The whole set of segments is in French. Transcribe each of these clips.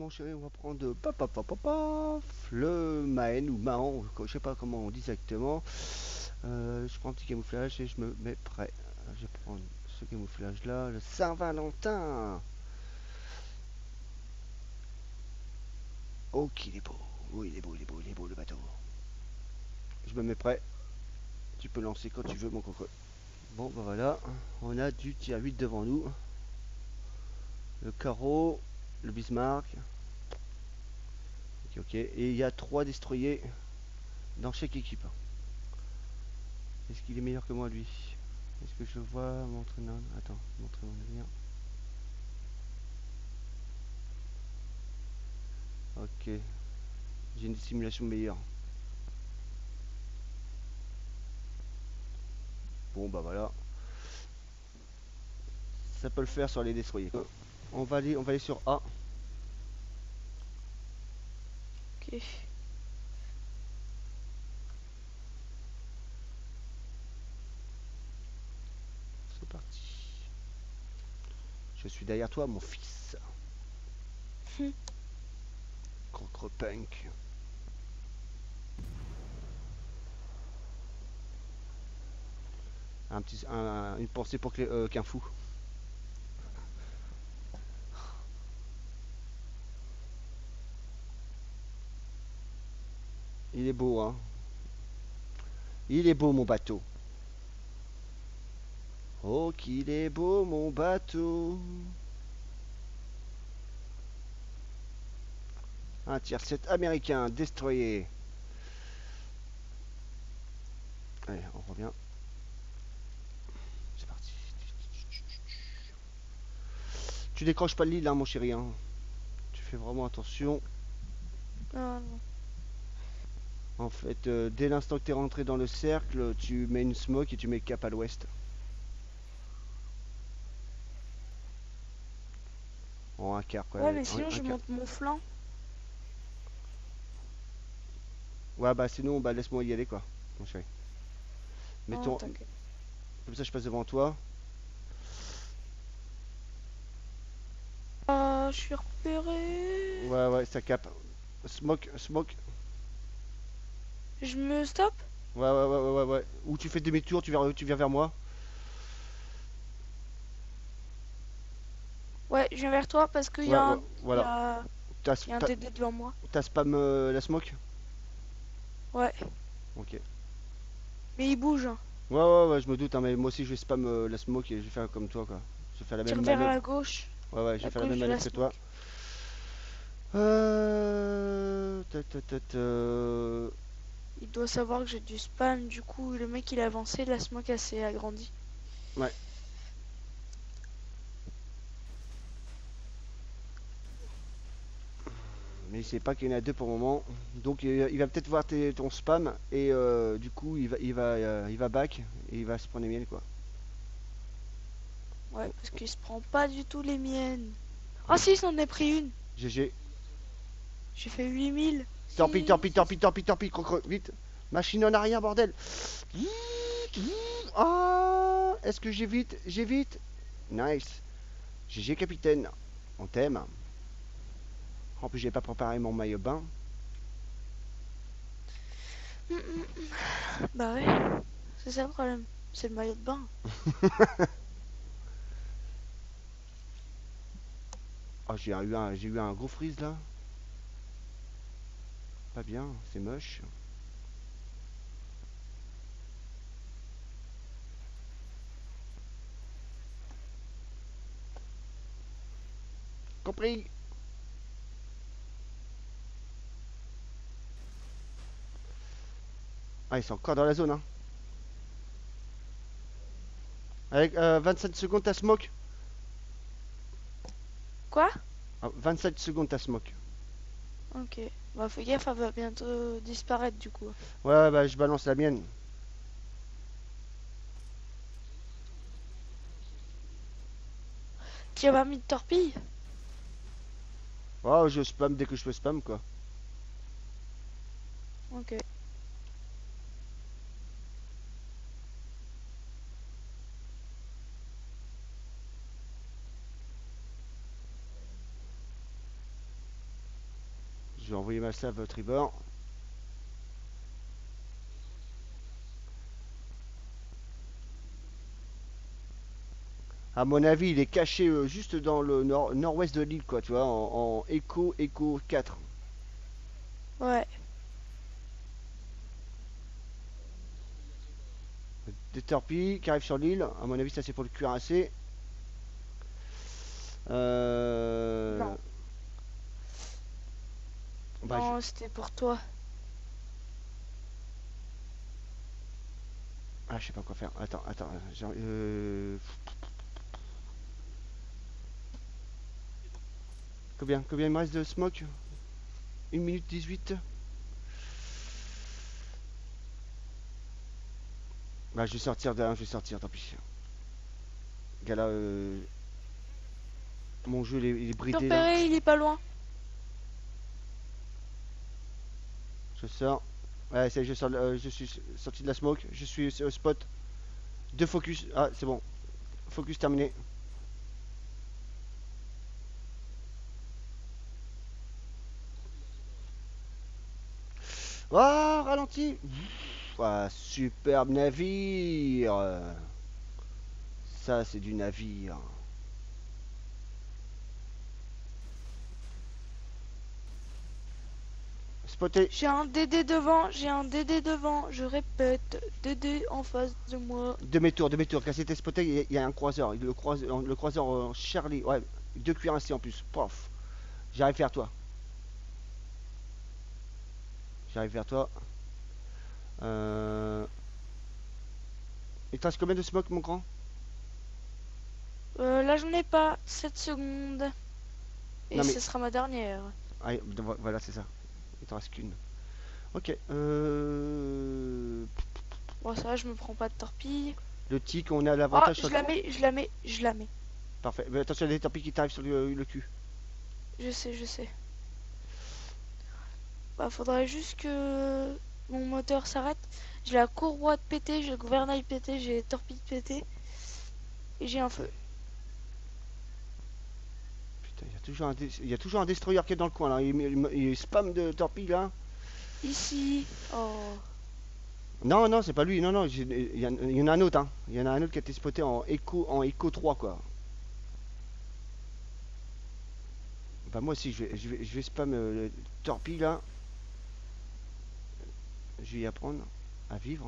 mon chéri, on va prendre le Mahen ou Mahan, je sais pas comment on dit exactement. Je prends un petit camouflage et je me mets prêt. Je vais prendre ce camouflage là, le Saint-Valentin. Oh qu'il est beau. Oh il est beau, il est beau, il est beau le bateau. Je me mets prêt. Tu peux lancer quand tu veux mon coco. Bon bah voilà, on a du tier 8 devant nous. Le carreau, le Bismarck. Ok, ok. Et il y a 3 destroyers dans chaque équipe. Est-ce qu'il est meilleur que moi lui? Est-ce que je vois mon entraîneur? Attends, montre mon navire. Ok. J'ai une simulation meilleure. Bon bah voilà. Ça peut le faire sur les destroyers. On va aller sur A. Ok. C'est parti. Je suis derrière toi mon fils. Croque-punk. Une pensée pour qu'un fou. Il est beau hein. Il est beau mon bateau. Oh qu'il est beau mon bateau. Un tier 7 américain, destroyer. Allez, on revient. C'est parti. Tu décroches pas de l'île, hein, mon chéri. Hein. Tu fais vraiment attention. Non, non. En fait, dès l'instant que tu es rentré dans le cercle, tu mets une smoke et tu mets cap à l'ouest. En un quart, quoi. Ouais, mais sinon, je monte mon flanc. Ouais, bah sinon, bah laisse-moi y aller, quoi, mon chéri. Non, Mettons, t'inquiète. comme ça, je passe devant toi. Ah, je suis repéré. Ouais, ouais, ça cap. Smoke, smoke. Je me stoppe? Ouais, ouais, ouais, ouais, ouais, ouais. Ou tu fais demi-tour, tu viens vers moi. Ouais, je viens vers toi parce qu'il y Ouais, a ouais, un... Il y voilà. a... T'as, il y a un t'as, DD devant moi. t'as spam la smoke. Ouais. Ok. Mais il bouge, hein. Ouais, ouais, ouais, je me doute, hein, mais moi aussi, je vais spam la smoke et je vais faire comme toi, quoi. Je vais faire la même Tire vers manœuvre. la gauche. Ouais, ouais, je vais La faire la gauche même de la manœuvre que toi. smoke. Ta. Il doit savoir que j'ai du spam. Du coup, le mec, il a avancé. La smoke, elle s'est agrandie. Ouais. Mais il sait pas qu'il y en a deux pour le moment. Donc il va peut-être voir ton spam et du coup il va back et il va se prendre les miennes quoi. Ouais, parce qu'il se prend pas du tout les miennes. Oh Ouais. si, j'en ai pris une. GG. J'ai fait 8000. Tant pis, tant Si, pis, si, tant pis, si. tant pis, tant pis, vite. Machine en arrière, bordel. Ah, est-ce que j'évite? J'évite. Nice. GG capitaine. On t'aime. En plus j'ai pas préparé mon maillot bain. Bah ouais. C'est ça le problème. C'est le maillot de bain. Oh j'ai eu un gros freeze là. Pas bien, c'est moche. Compris. Ah ils sont encore dans la zone hein. Avec 27 secondes ta smoke. Quoi? Ah, 27 secondes ta smoke. Ok. Bah fais gaffe, elle va bientôt disparaître du coup. Ouais, bah je balance la mienne. Tu as pas mis de torpille? Oh, je spam dès que je peux spam quoi. Ok. Je vais envoyer ma salve tribord. À mon avis, il est caché juste dans le nord-ouest de l'île, quoi, tu vois, en écho 4. Ouais. Des torpilles qui arrivent sur l'île. À mon avis, ça c'est pour le cuirassé. Non. Bah, Non, c'était pour toi. Ah, je sais pas quoi faire. Attends. Combien il me reste de smoke? 1 minute 18. Bah, je vais sortir je vais sortir, tant pis. Gars là, mon jeu il est bridé là. Repéré, il est pas loin. Je sors. Ouais, ça y est, je suis sorti de la smoke. Je suis au spot. Deux focus. Ah, c'est bon. Focus terminé. Oh, ralenti. Ah, superbe navire. Ça, c'est du navire. Spoté. J'ai un DD devant, j'ai un DD devant. Je répète, DD en face de moi. Demi-tour. Quand c'était spoté, il y a un croiseur. Le croiseur Charlie. Ouais, deux cuirassés en plus. Pof. J'arrive vers toi. Il te reste combien de smoke, mon grand? Là, j'en ai pas. 7 secondes. Et Non, mais. ce sera ma dernière. Ah, voilà, c'est ça. Il t'en reste qu'une. Ok. Bon, ça va, je me prends pas de torpille. Le tic, on a Ah, l'avantage sur. je la mets. Parfait. Mais attention, il y a des torpilles qui t'arrivent sur le cul. Je sais. Bah, faudrait juste que mon moteur s'arrête. J'ai la courroie de pété, j'ai le gouvernail pété, j'ai les torpilles pété. Et j'ai un feu. Putain, il y a toujours un destroyer qui est dans le coin là. Il spam de torpilles là. Ici. Oh. Non, c'est pas lui. Non, il y en a un autre. Hein. Il y en a un autre qui a été spoté en écho 3 quoi. Bah moi aussi, je vais spam torpille là. Je vais y apprendre à vivre.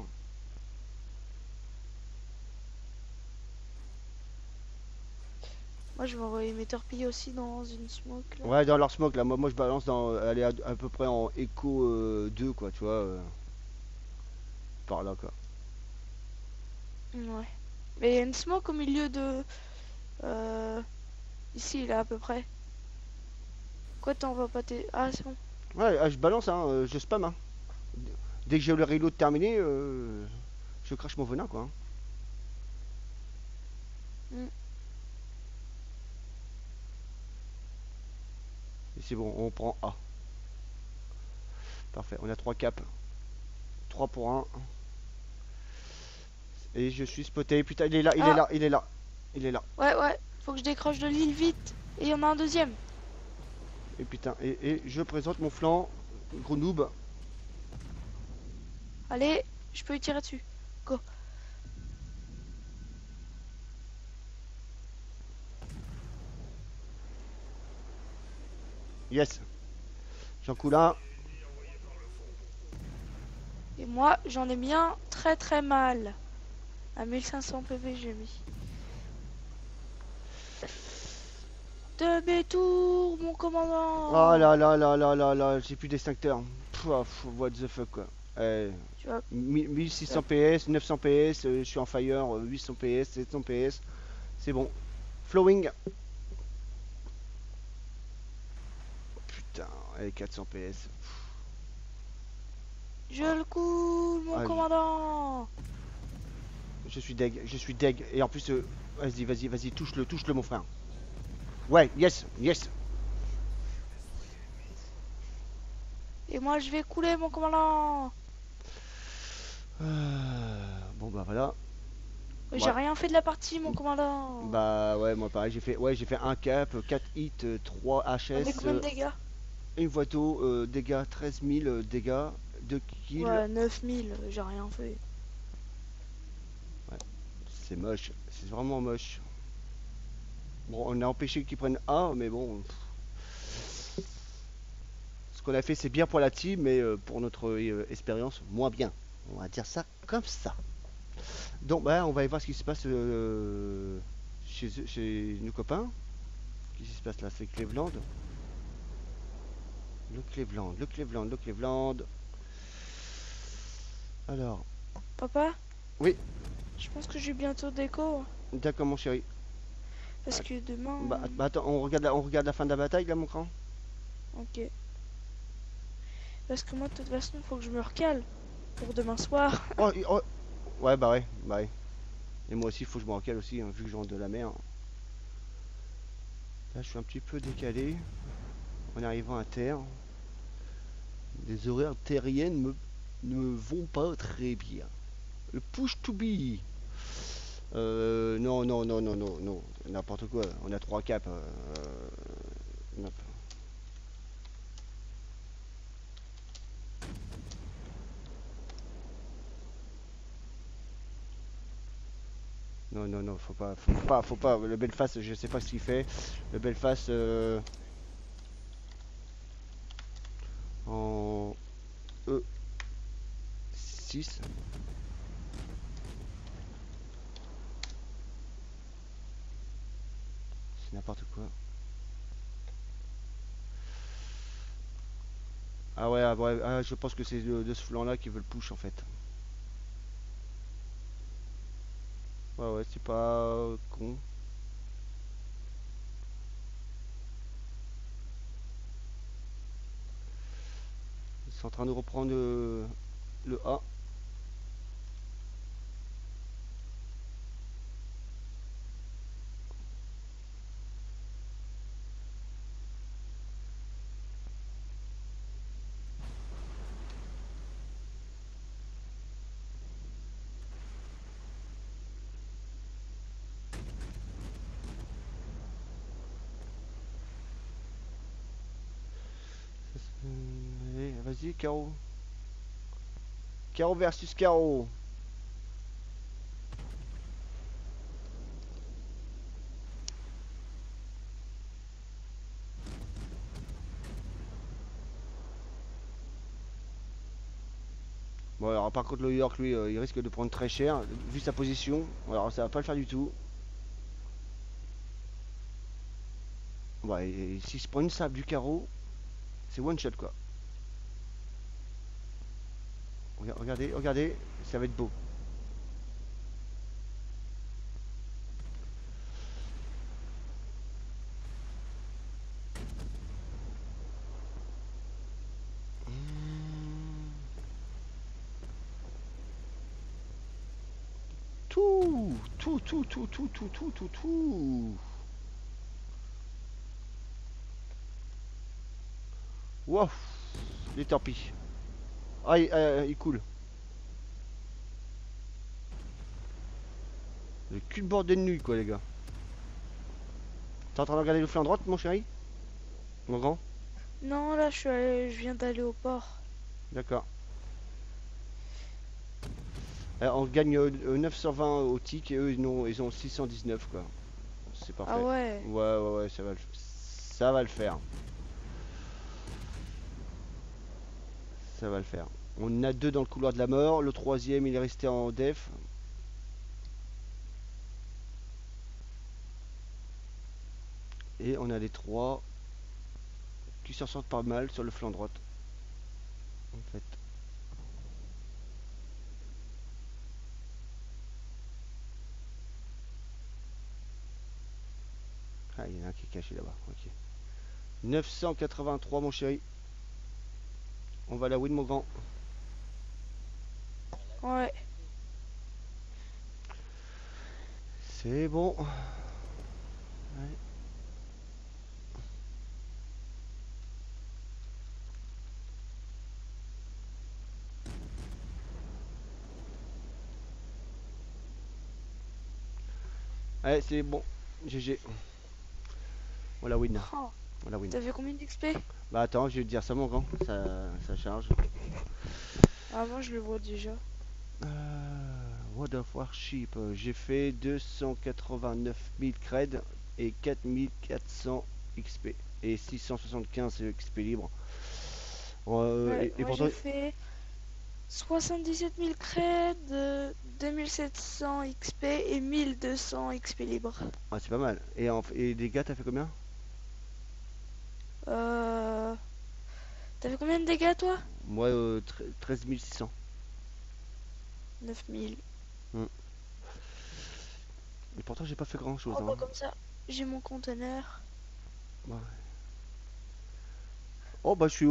Moi, je vais envoyer mes torpilles aussi dans une smoke là. Ouais, dans leur smoke là. Moi je balance elle est à peu près en écho 2 quoi, tu vois. Par là quoi. Ouais. Mais il y a une smoke au milieu de... Euh... Ici, là, à peu près. Quoi, t'en vas pas tes... Ah, c'est bon. Ouais, je balance, hein, je spam. Hein. Dès que j'ai le reload terminé, je crache mon venin quoi. Hein. Mm. Et c'est bon, on prend A. Parfait, on a 3 caps. 3 pour 1. Et je suis spoté. Putain, il est là. Il est là. Ouais. Faut que je décroche de l'île vite. Et il y en a un deuxième. Et putain, et je présente mon flanc. Gros noob. Allez, je peux y tirer dessus. Go. Yes. J'en coule un. Et moi, j'en ai mis un très mal. À 1500 PV, j'ai mis. Demi-tour, mon commandant. Oh là. J'ai plus d'extincteur. What the fuck quoi. Tu vois, 1600 PS, 900 PS, je suis en fire, 800 PS, 700 PS. C'est bon. Flowing. Putain, allez, 400 PS. je le coule, mon Ah, commandant. je suis deg. Et en plus, vas-y, touche-le, mon frère. Ouais, yes. Et moi, je vais couler, mon commandant. Bon, bah voilà. J'ai Ouais. rien fait de la partie, mon commandant. Bah ouais, moi pareil, j'ai fait un cap, 4 hits, 3 On met HS. combien de dégâts? Une voie d'eau, dégâts 13 000 dégâts, 2 kills. Ouais, 9000, j'ai rien fait. Ouais, c'est moche, c'est vraiment moche. Bon, on a empêché qu'ils prennent A, mais bon, ce qu'on a fait c'est bien pour la team, mais pour notre expérience, moins bien. On va dire ça comme ça. Donc, bah, on va aller voir ce qui se passe chez nos copains. Qu'est-ce qui se passe là? C'est Cleveland. Le Cleveland, le Cleveland, le Cleveland. Alors, Papa, oui, je pense que j'ai bientôt déco. d'accord, mon chéri. Parce Ah, que demain. bah, attends, on regarde la fin de la bataille là, mon grand. Ok. Parce que moi, de toute façon, il faut que je me recale pour demain soir. Oh, oh, ouais, bah ouais, bah ouais. Et moi aussi, il faut que je me recale aussi, hein, vu que je rentre de la mer. Là, je suis un petit peu décalé en arrivant à terre. Les horaires terriennes ne vont pas très bien. Le push to be. Non, non, non, non, non, non. N'importe quoi. On a 3 caps. Non, non, non, faut pas, faut pas, faut pas. Le Belfast, je sais pas ce qu'il fait. Le Belfast en E6. C'est n'importe quoi. Ah ouais, ah ouais, ah, je pense que c'est de ce flanc-là qui veut le push en fait. Ouais, ouais, c'est pas con. Ils sont en train de reprendre le A. Allez, vas-y, Caro. Caro versus Caro. Bon, alors par contre, le York, lui, il risque de prendre très cher, vu sa position. Alors, ça va pas le faire du tout. Ouais, et s'il se prend une sable du carreau, c'est one shot quoi. Regardez, regardez, ça va être beau. Tout, tout, tout, tout, tout, tout, tout, tout, tout. Wow, les torpilles. Ah, il coule. Le cul de bordel de nuit, quoi, les gars. T'es en train de regarder le flanc droite, mon chéri? Mon grand? Non, là, je viens d'aller au port. D'accord. On gagne 920 au tic et eux, ils ont 619, quoi. C'est Ah parfait. ouais. Ouais, ouais, ouais, ça va le faire. Ça va le faire. On a 2 dans le couloir de la mort. Le troisième, il est resté en def. Et on a les 3 qui s'en sortent pas mal sur le flanc droit. En fait. Ah, il y en a un qui est caché là-bas. Ok. 983, mon chéri. On va la win, mon grand. Ouais. C'est bon. Ouais. Allez, c'est bon. GG. On la win. Oh, On la win. t'as fait combien d'XP? Bah attends, je vais te dire ça mon grand, ça charge. Ah, moi, je le vois déjà. World of Warship, j'ai fait 289 000 creds et 4400 XP et 675 XP libre. Ouais, Et moi, pourtant, j'ai fait 77 000 creds, 2700 XP et 1200 XP libre. ah, c'est pas mal. Et dégâts, t'as fait combien? Euh... T'as fait combien de dégâts, toi? Moi, 13 600. 9000. Hmm. Et pourtant, j'ai pas fait grand chose, Oh, hein. bah, comme ça, j'ai mon conteneur. Ouais. Oh, bah, je suis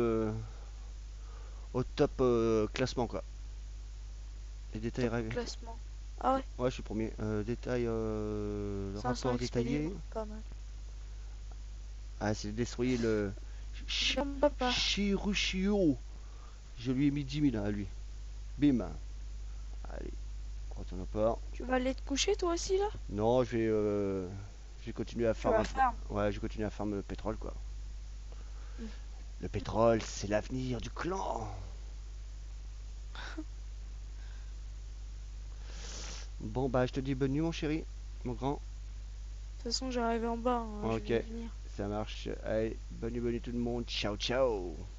au top classement, quoi. Les détails. Top classement. Ah ouais, Ouais, je suis premier. Détail, le 500 rapport XP détaillé. libre, pas mal. Ah, c'est détruire le J'en peux pas. Shirushio. Je lui ai mis 10 000 à lui. Bim. Allez, retourne au port. Tu vas aller te coucher, toi aussi, là? Non, je vais continuer à Tu farm vas un peu. faire. Ouais, je vais continuer à farm le pétrole, quoi. Hmm. Le pétrole, c'est l'avenir du clan. Bon, bah, je te dis bonne nuit, mon chéri, mon grand. De toute façon, j'arrive en bas, hein, je Ok, vais venir. ça marche. Allez, bonne nuit tout le monde. Ciao, ciao.